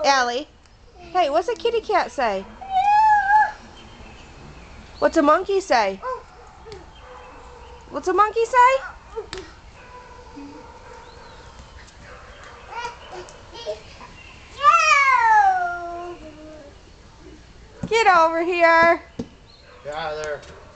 Allie. Hey, what's a kitty cat say? What's a monkey say? What's a monkey say? Get over here. Get out of there.